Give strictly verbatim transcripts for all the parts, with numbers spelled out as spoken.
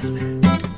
wise man.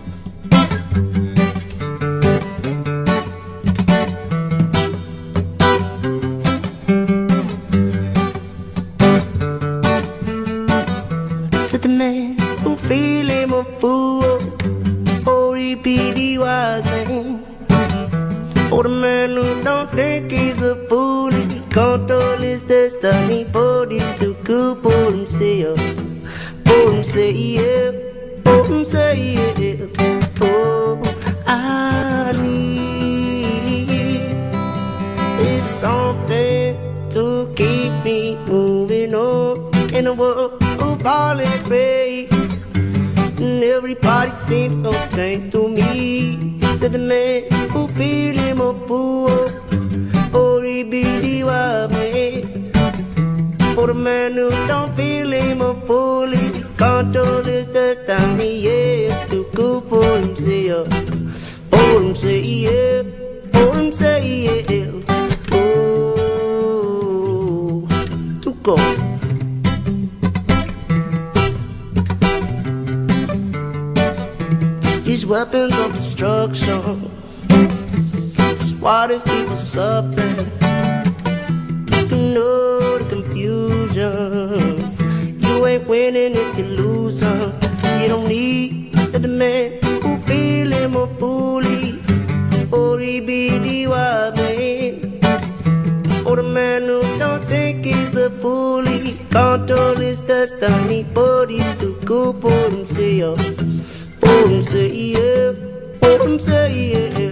Said the man who feel him a fool, or he be the wise man. For the man who don't think he's a fool, he control his destiny, but he's too good for himself. For himself, for himself. Oh, I need is something to keep me moving on in a world of all and pray. And everybody seems so strange to me. Said the man who feel him a fool, or he be the wild man. For the man who don't feel him a fool, he control his destiny, yeah. Too good for himself, for himself, for himself. Oh, too good. These weapons of destruction, it's why these people suffering. You know the confusion, you ain't winning if you lose some. You don't need, said the man who feel him a bully, or he be the wild man. Or the man who don't think he's the bully, control his destiny, but he's too good for himself. For himself, for himself.